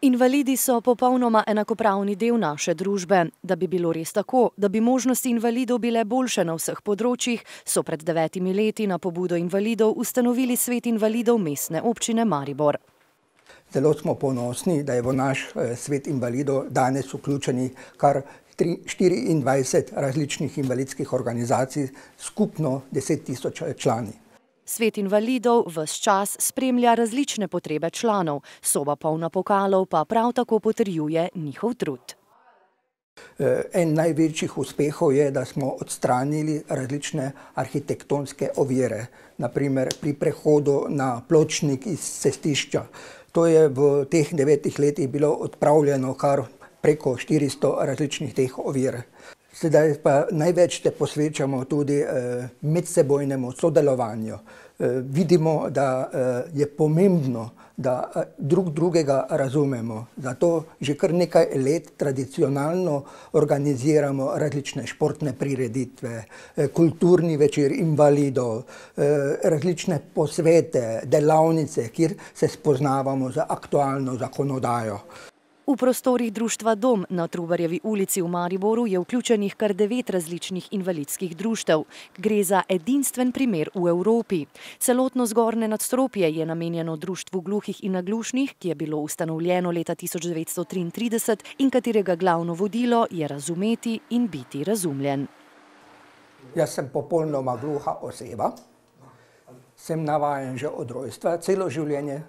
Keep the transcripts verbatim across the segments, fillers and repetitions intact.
Invalidi so popolnoma enakopravni del naše družbe. Da bi bilo res tako, da bi možnosti invalidov bile boljše na vseh področjih, so pred devetimi leti na pobudo invalidov ustanovili Svet invalidov Mestne občine Maribor. Zelo smo ponosni, da je v naš Svet invalidov danes vključeni kar štiriindvajset različnih invalidskih organizacij, skupno deset tisoč člani. Svet invalidov ves čas spremlja različne potrebe članov, soba polna pokalov pa prav tako potrjuje njihov trud. En največjih uspehov je, da smo odstranili različne arhitektonske ovire, na primer pri prehodu na pločnik iz cestišča. To je v teh devetih letih bilo odpravljeno kar preko štiristo različnih teh ovir. Sedaj pa največ se posvečamo tudi medsebojnemu sodelovanju. Vidimo, da je pomembno, da drug drugega razumemo. Zato že kar nekaj let tradicionalno organiziramo različne športne prireditve, kulturni večer invalidov, različne posvete, delavnice, kjer se spoznavamo z aktualno zakonodajo. V prostorih društva Dom na Trubarjevi ulici v Mariboru je vključenih kar devet različnih invalidskih društev. Gre za edinstven primer v Evropi. Celotno zgornje nadstropje je namenjeno društvu gluhih in naglušnih, ki je bilo ustanovljeno leta tisoč devetsto triintrideset in katerega glavno vodilo je razumeti in biti razumljen. Jaz sem popolnoma gluha oseba. Sem navajen že od rojstva, celo življenje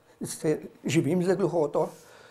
živim z gluhoto.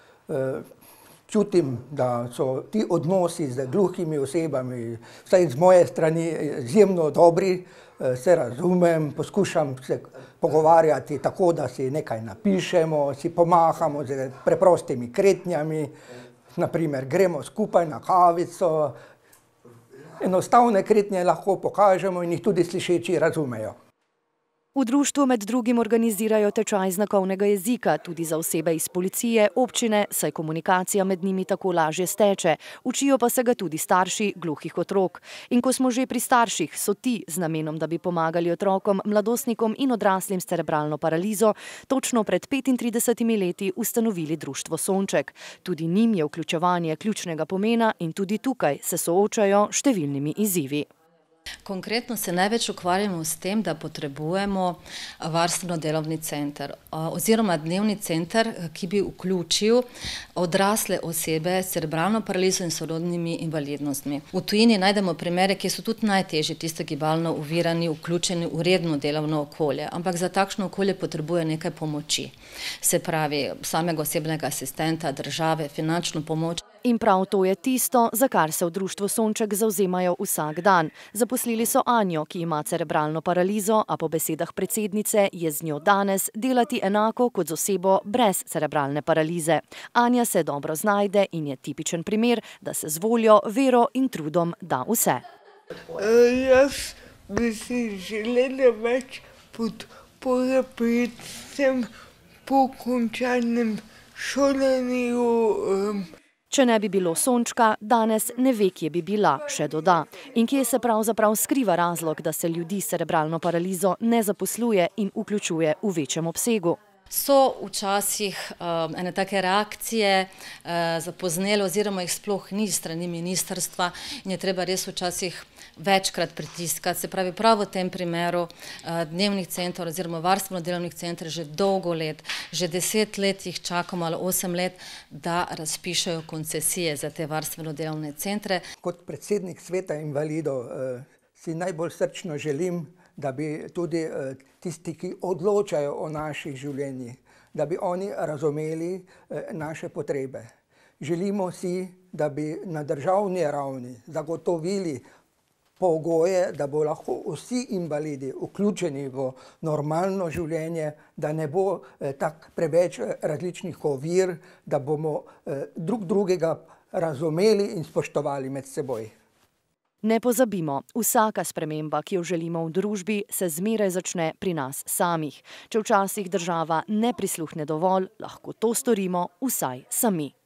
Čutim, da so ti odnosi z gluhimi osebami, vsaj z moje strani, izjemno dobri, se razumem, poskušam se pogovarjati tako, da si nekaj napišemo, si pomahamo z preprostimi kretnjami, na primer gremo skupaj na kavico. Enostavne kretnje lahko pokažemo in jih tudi slišeči razumejo. V društvu med drugim organizirajo tečaj znakovnega jezika tudi za osebe iz policije, občine, saj komunikacija med njimi tako lažje steče. Učijo pa se ga tudi starši gluhih otrok. In ko smo že pri starših, so ti z namenom, da bi pomagali otrokom, mladostnikom in odraslim s cerebralno paralizo, točno pred petintridesetimi leti ustanovili društvo Sonček. Tudi njim je vključevanje ključnega pomena in tudi tukaj se soočajo s številnimi izzivi. Konkretno se največ ukvarjamo s tem, da potrebujemo varstveno-delovni center oziroma dnevni center, ki bi vključil odrasle osebe s cerebralno paralizo in sorodnimi invalidnostmi. V tujini najdemo primere, ki so tudi najtežji, tiste gibalno ovirani, vključeni v redno delovno okolje, ampak za takšno okolje potrebuje nekaj pomoči. Se pravi, samega osebnega asistenta, države, finančno pomoč. In prav to je tisto, za kar se v društvu Sonček zavzemajo vsak dan. Zaposlili so Anjo, ki ima cerebralno paralizo, a po besedah predsednice je z njo danes delati enako kot z osebo brez cerebralne paralize. Anja se dobro znajde in je tipičen primer, da se z voljo, vero in trudom da vse. Jaz bi si želela več podpore predvsem po končanem šolanju. Če ne bi bilo Sončka, danes ne ve, kje bi bila, še doda. In kje se pravzaprav skriva razlog, da se ljudi s cerebralno paralizo ne zaposluje in vključuje v večjem obsegu? So včasih ene take reakcije zapoznele oziroma jih sploh ni strani ministrstva in je treba res včasih večkrat pritiskati. Se pravi, prav v tem primeru dnevnih centrov oziroma varstveno-delovnih centrov že dolgo let, že deset let jih čakamo ali osem let, da razpišejo koncesije za te varstveno-delovne centre. Kot predsednik Sveta invalidov si najbolj srčno želim, da bi tudi tisti, ki odločajo o naših življenjih, da bi oni razumeli naše potrebe. Želimo si, da bi na državni ravni zagotovili pogoje, da bo lahko vsi invalidi vključeni v normalno življenje, da ne bo tako preveč različnih ovir, da bomo drug drugega razumeli in spoštovali med seboj. Ne pozabimo, vsaka sprememba, ki jo želimo v družbi, se zmeraj začne pri nas samih. Če včasih država ne prisluhne dovolj, lahko to storimo vsaj sami.